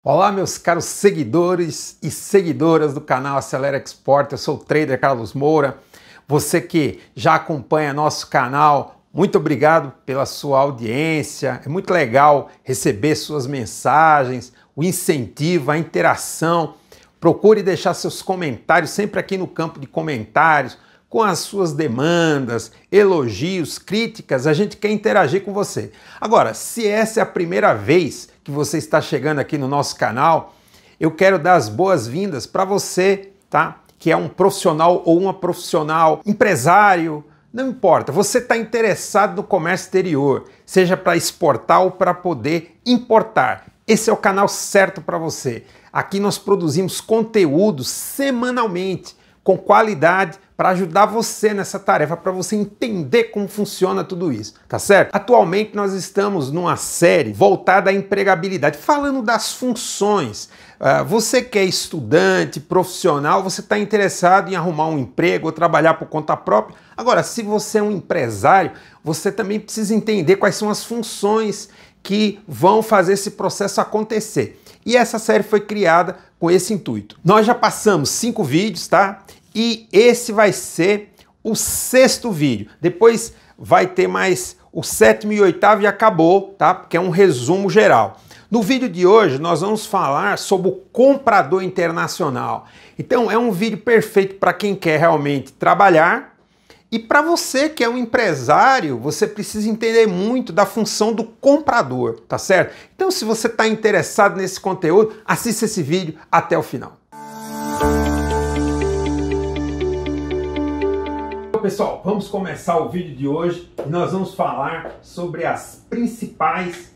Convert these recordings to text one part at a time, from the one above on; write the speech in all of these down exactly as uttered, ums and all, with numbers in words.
Olá, meus caros seguidores e seguidoras do canal Acelera Export. Eu sou o trader Carlos Moura. Você que já acompanha nosso canal, muito obrigado pela sua audiência. É muito legal receber suas mensagens, o incentivo, a interação. Procure deixar seus comentários sempre aqui no campo de comentários, com as suas demandas, elogios, críticas. A gente quer interagir com você. Agora, se essa é a primeira vez que você está chegando aqui no nosso canal, eu quero dar as boas-vindas para você, tá? Que é um profissional ou uma profissional, empresário, não importa. Você está interessado no comércio exterior, seja para exportar ou para poder importar. Esse é o canal certo para você. Aqui nós produzimos conteúdo semanalmente, com qualidade, para ajudar você nessa tarefa, para você entender como funciona tudo isso, tá certo? Atualmente nós estamos numa série voltada à empregabilidade, falando das funções. Uh, você que é estudante, profissional, você está interessado em arrumar um emprego ou trabalhar por conta própria. Agora, se você é um empresário, você também precisa entender quais são as funções que vão fazer esse processo acontecer. E essa série foi criada com esse intuito. Nós já passamos cinco vídeos, tá? E esse vai ser o sexto vídeo. Depois vai ter mais o sétimo e oitavo e acabou, tá? Porque é um resumo geral. No vídeo de hoje nós vamos falar sobre o comprador internacional. Então é um vídeo perfeito para quem quer realmente trabalhar. E para você que é um empresário, você precisa entender muito da função do comprador, tá certo? Então, se você está interessado nesse conteúdo, assista esse vídeo até o final. Então, pessoal, vamos começar o vídeo de hoje e nós vamos falar sobre as principais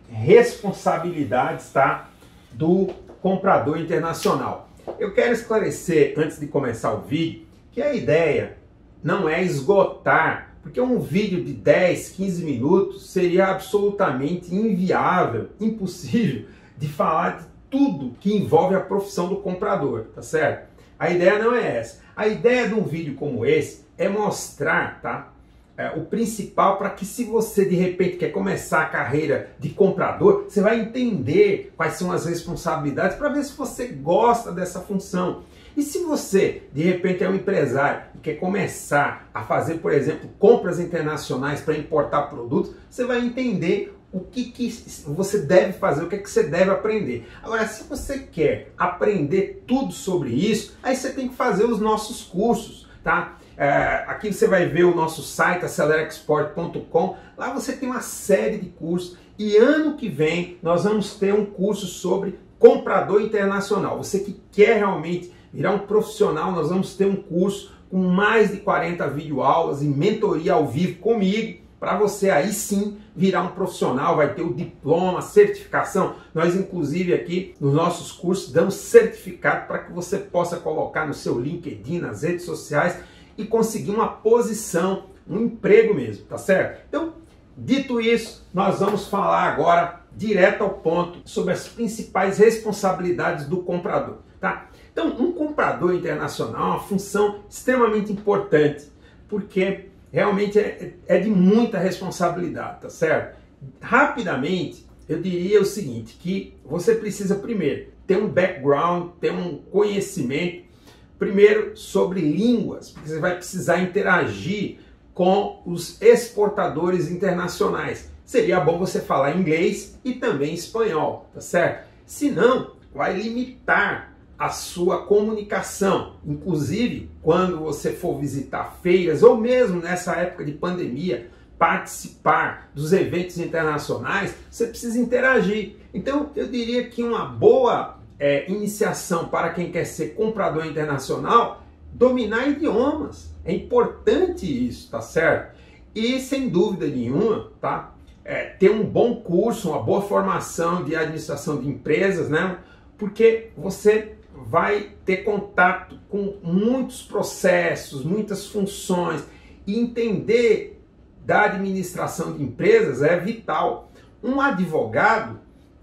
responsabilidades, tá, do comprador internacional. Eu quero esclarecer, antes de começar o vídeo, que a ideia não é esgotar, porque um vídeo de dez, quinze minutos seria absolutamente inviável, impossível de falar de tudo que envolve a profissão do comprador, tá certo? A ideia não é essa. A ideia de um vídeo como esse é mostrar, tá, é, o principal para que, se você de repente quer começar a carreira de comprador, você vai entender quais são as responsabilidades para ver se você gosta dessa função. E se você, de repente, é um empresário e quer começar a fazer, por exemplo, compras internacionais para importar produtos, você vai entender o que, que você deve fazer, o que, que você deve aprender. Agora, se você quer aprender tudo sobre isso, aí você tem que fazer os nossos cursos, tá? É, aqui você vai ver o nosso site, acelera export ponto com. Lá você tem uma série de cursos e ano que vem nós vamos ter um curso sobre comprador internacional. Você que quer realmente virar um profissional, nós vamos ter um curso com mais de quarenta videoaulas e mentoria ao vivo comigo, para você aí sim virar um profissional, vai ter o diploma, certificação. Nós, inclusive, aqui nos nossos cursos damos certificado para que você possa colocar no seu LinkedIn, nas redes sociais e conseguir uma posição, um emprego mesmo, tá certo? Então, dito isso, nós vamos falar agora direto ao ponto sobre as principais responsabilidades do comprador, tá? Então, um comprador internacional é uma função extremamente importante, porque realmente é, é de muita responsabilidade, tá certo? Rapidamente, eu diria o seguinte, que você precisa primeiro ter um background, ter um conhecimento, primeiro sobre línguas, porque você vai precisar interagir com os exportadores internacionais. Seria bom você falar inglês e também espanhol, tá certo? Senão, vai limitar a sua comunicação. Inclusive, quando você for visitar feiras ou mesmo nessa época de pandemia, participar dos eventos internacionais, você precisa interagir. Então, eu diria que uma boa é, iniciação para quem quer ser comprador internacional, dominar idiomas. É importante isso, tá certo? E, sem dúvida nenhuma, tá? É, ter um bom curso, uma boa formação de administração de empresas, né? Porque você vai ter contato com muitos processos, muitas funções, e entender da administração de empresas é vital. Um advogado,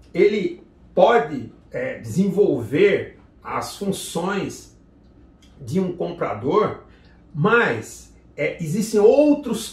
ele pode é, desenvolver as funções de um comprador, mas é, existem outros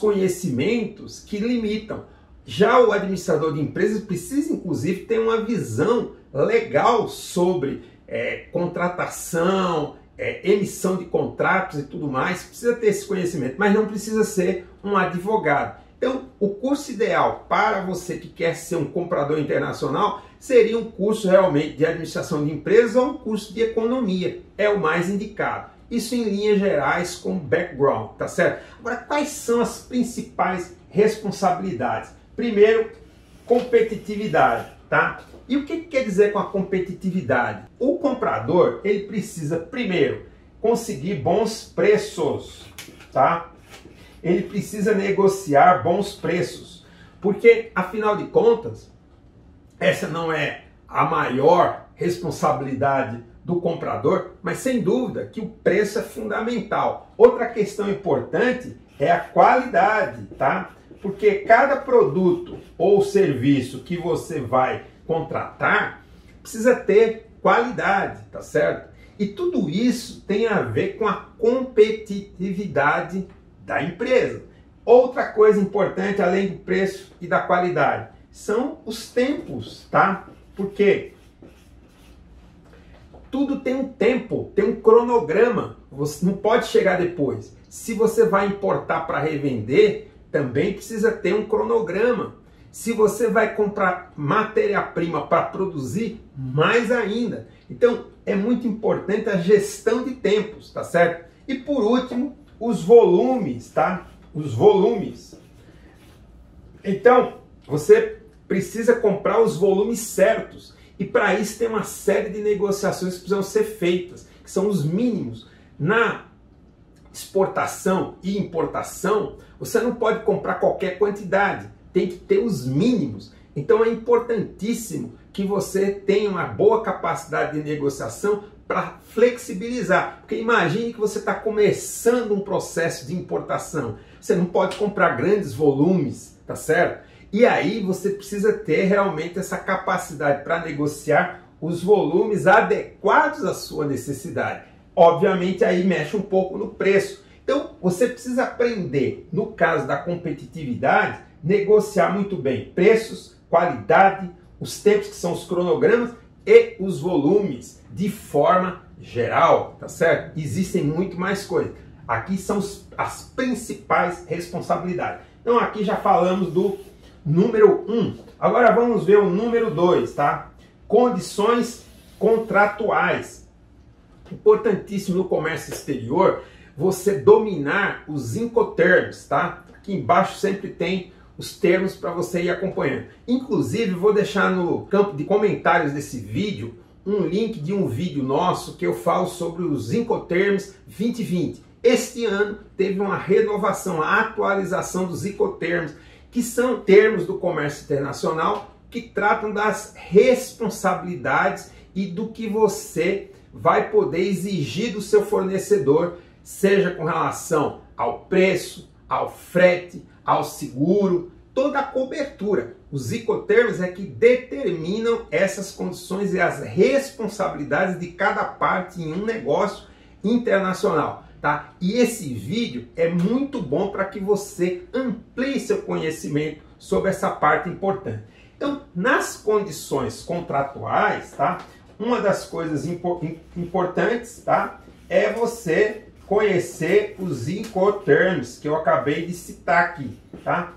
conhecimentos que limitam. Já o administrador de empresas precisa, inclusive, ter uma visão legal sobre é, contratação, é, emissão de contratos e tudo mais, precisa ter esse conhecimento, mas não precisa ser um advogado. Então, o curso ideal para você que quer ser um comprador internacional seria um curso realmente de administração de empresas ou um curso de economia. É o mais indicado. Isso em linhas gerais com background, tá certo? Agora, quais são as principais responsabilidades? Primeiro, competitividade, tá? E o que quer dizer com a competitividade? O comprador, ele precisa primeiro conseguir bons preços, tá? Ele precisa negociar bons preços, porque afinal de contas, essa não é a maior responsabilidade do comprador, mas sem dúvida que o preço é fundamental. Outra questão importante é a qualidade, tá? Porque cada produto ou serviço que você vai contratar precisa ter qualidade, tá certo? E tudo isso tem a ver com a competitividade da empresa. Outra coisa importante, além do preço e da qualidade, são os tempos, tá? Porque tudo tem um tempo, tem um cronograma. Você não pode chegar depois. Se você vai importar para revender, também precisa ter um cronograma. Se você vai comprar matéria-prima para produzir, mais ainda. Então, é muito importante a gestão de tempos, tá certo? E por último, os volumes, tá? Os volumes. Então, você precisa comprar os volumes certos. E para isso tem uma série de negociações que precisam ser feitas, que são os mínimos. Na exportação e importação, você não pode comprar qualquer quantidade, tem que ter os mínimos. Então é importantíssimo que você tenha uma boa capacidade de negociação para flexibilizar. Porque imagine que você está começando um processo de importação. Você não pode comprar grandes volumes, tá certo? E aí você precisa ter realmente essa capacidade para negociar os volumes adequados à sua necessidade. Obviamente aí mexe um pouco no preço. Então você precisa aprender, no caso da competitividade, negociar muito bem preços, qualidade, os tempos que são os cronogramas e os volumes de forma geral, tá certo? Existem muito mais coisas. Aqui são os, as principais responsabilidades. Então aqui já falamos do número um. Agora vamos ver o número dois, tá? Condições contratuais. Importantíssimo no comércio exterior você dominar os Incoterms, tá? Aqui embaixo sempre tem os termos para você ir acompanhando. Inclusive, vou deixar no campo de comentários desse vídeo um link de um vídeo nosso que eu falo sobre os Incoterms vinte vinte. Este ano teve uma renovação, a atualização dos Incoterms, que são termos do comércio internacional que tratam das responsabilidades e do que você vai poder exigir do seu fornecedor, seja com relação ao preço, ao frete, ao seguro, toda a cobertura. Os Incoterms é que determinam essas condições e as responsabilidades de cada parte em um negócio internacional, tá? E esse vídeo é muito bom para que você amplie seu conhecimento sobre essa parte importante. Então, nas condições contratuais, tá? Uma das coisas impo importantes, tá? É você conhecer os Incoterms que eu acabei de citar aqui, tá?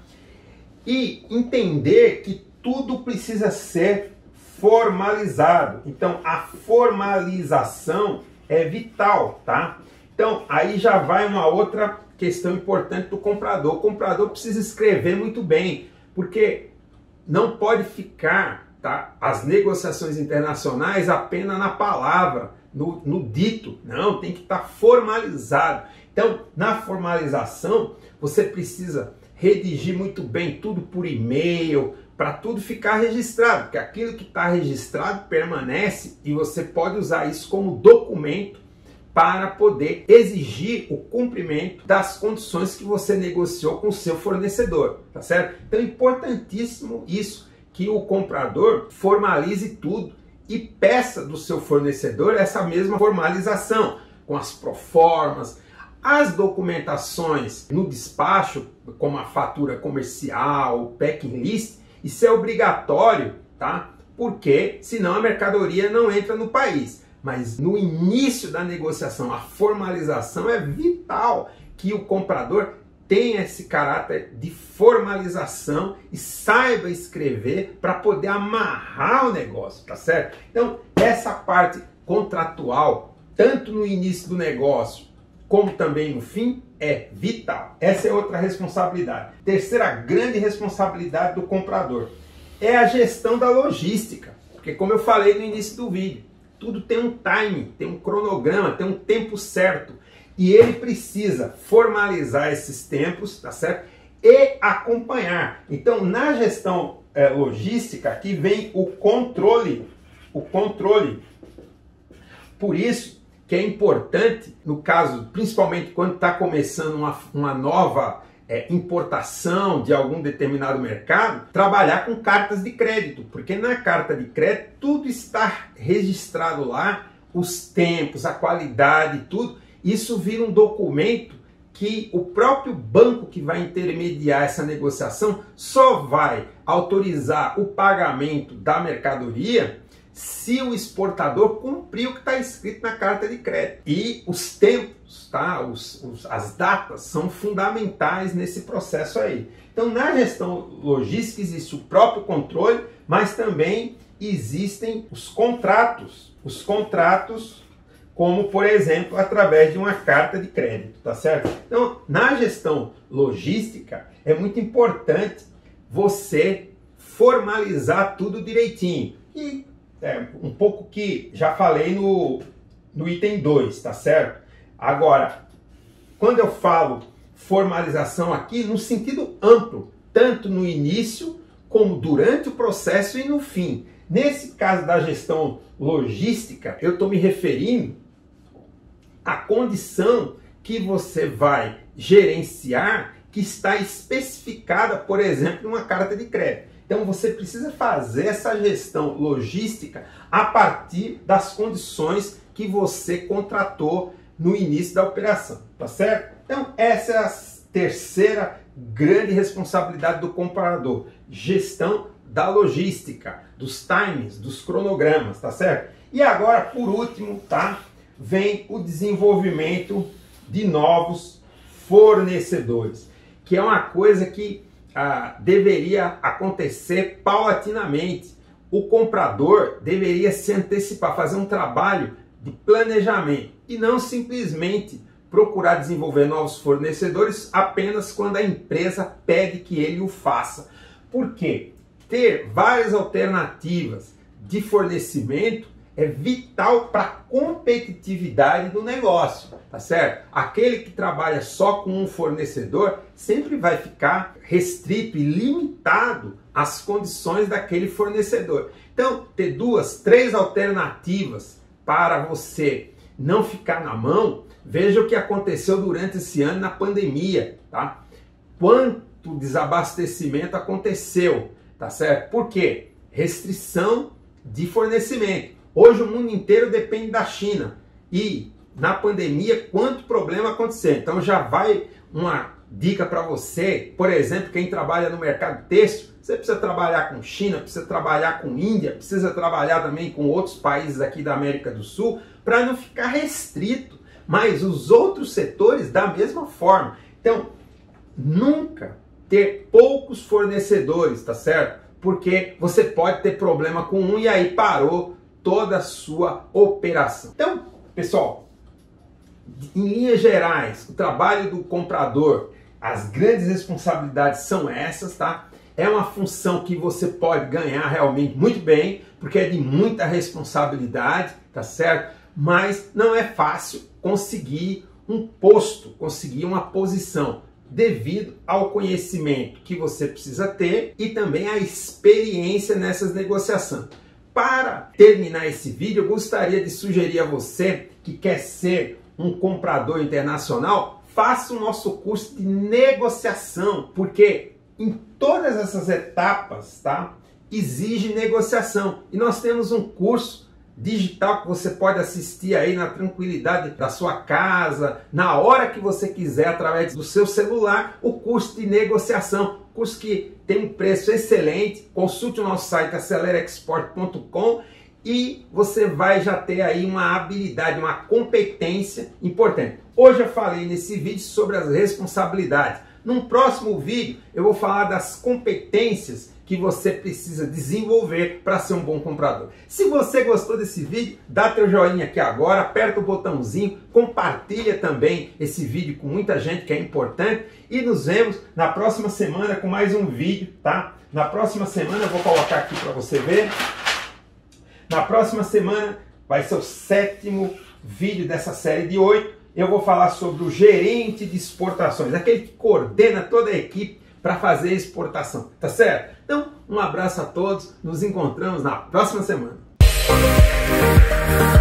E entender que tudo precisa ser formalizado. Então, a formalização é vital, tá? Então, aí já vai uma outra questão importante do comprador. O comprador precisa escrever muito bem, porque não pode ficar, tá, as negociações internacionais apenas na palavra, no, no dito. Não, tem que estar formalizado. Então, na formalização, você precisa redigir muito bem tudo por e-mail, para tudo ficar registrado, porque aquilo que está registrado permanece e você pode usar isso como documento para poder exigir o cumprimento das condições que você negociou com o seu fornecedor, tá certo? Então é importantíssimo isso, que o comprador formalize tudo e peça do seu fornecedor essa mesma formalização, com as proformas, as documentações no despacho, como a fatura comercial, o packing list. Isso é obrigatório, tá? porque senão a mercadoria não entra no país. Mas no início da negociação, a formalização é vital, que o comprador tenha esse caráter de formalização e saiba escrever para poder amarrar o negócio, tá certo? Então, essa parte contratual, tanto no início do negócio como também no fim, é vital. Essa é outra responsabilidade. Terceira grande responsabilidade do comprador é a gestão da logística. Porque, como eu falei no início do vídeo, tudo tem um time, tem um cronograma, tem um tempo certo. E ele precisa formalizar esses tempos, tá certo? E acompanhar. Então, na gestão é, logística, aqui vem o controle. O controle. Por isso que é importante, no caso, principalmente quando está começando uma, uma nova é, importação de algum determinado mercado, trabalhar com cartas de crédito. Porque na carta de crédito, tudo está registrado lá, os tempos, a qualidade, tudo. Isso vira um documento que o próprio banco que vai intermediar essa negociação só vai autorizar o pagamento da mercadoria se o exportador cumprir o que está escrito na carta de crédito. E os tempos, tá? os, os, as datas são fundamentais nesse processo aí. Então, na gestão logística existe o próprio controle, mas também existem os contratos. Os contratos, como, por exemplo, através de uma carta de crédito, tá certo? Então, na gestão logística, é muito importante você formalizar tudo direitinho. E é um pouco que já falei no, no item dois, tá certo? Agora, quando eu falo formalização aqui, no sentido amplo, tanto no início, como durante o processo e no fim. Nesse caso da gestão logística, eu estou me referindo à condição que você vai gerenciar, que está especificada, por exemplo, numa carta de crédito. Então você precisa fazer essa gestão logística a partir das condições que você contratou no início da operação, tá certo? Então essa é a terceira grande responsabilidade do comprador, gestão da logística, dos times, dos cronogramas, tá certo? E agora, por último, tá, vem o desenvolvimento de novos fornecedores, que é uma coisa que ah, deveria acontecer paulatinamente. O comprador deveria se antecipar, fazer um trabalho de planejamento e não simplesmente procurar desenvolver novos fornecedores apenas quando a empresa pede que ele o faça. Por quê? Ter várias alternativas de fornecimento é vital para a competitividade do negócio, tá certo? Aquele que trabalha só com um fornecedor sempre vai ficar restrito e limitado às condições daquele fornecedor. Então, ter duas, três alternativas para você não ficar na mão, veja o que aconteceu durante esse ano na pandemia, tá? Quanto desabastecimento aconteceu, tá certo? Por quê? Restrição de fornecimento. Hoje o mundo inteiro depende da China e na pandemia quanto problema aconteceu. Então já vai uma dica para você, por exemplo, quem trabalha no mercado têxtil, você precisa trabalhar com China, precisa trabalhar com Índia, precisa trabalhar também com outros países aqui da América do Sul para não ficar restrito, mas os outros setores da mesma forma. Então, nunca ter poucos fornecedores, tá certo? Porque você pode ter problema com um e aí parou toda a sua operação. Então, pessoal, em linhas gerais, o trabalho do comprador, as grandes responsabilidades são essas, tá? É uma função que você pode ganhar realmente muito bem, porque é de muita responsabilidade, tá certo? Mas não é fácil conseguir um posto, conseguir uma posição, devido ao conhecimento que você precisa ter e também a experiência nessas negociações. Para terminar esse vídeo, eu gostaria de sugerir a você que quer ser um comprador internacional, faça o nosso curso de negociação, porque em todas essas etapas, tá, exige negociação. E nós temos um curso digital que você pode assistir aí na tranquilidade da sua casa, na hora que você quiser, através do seu celular, o curso de negociação, curso que tem um preço excelente. Consulte o nosso site acelera export ponto com e você vai já ter aí uma habilidade, uma competência importante. Hoje eu falei nesse vídeo sobre as responsabilidades. Num próximo vídeo eu vou falar das competências que você precisa desenvolver para ser um bom comprador. Se você gostou desse vídeo, dá teu joinha aqui agora, aperta o botãozinho, compartilha também esse vídeo com muita gente, que é importante, e nos vemos na próxima semana com mais um vídeo, tá? Na próxima semana eu vou colocar aqui para você ver. Na próxima semana vai ser o sétimo vídeo dessa série de oito. Eu vou falar sobre o gerente de exportações, aquele que coordena toda a equipe para fazer exportação, tá certo? Então, um abraço a todos, nos encontramos na próxima semana.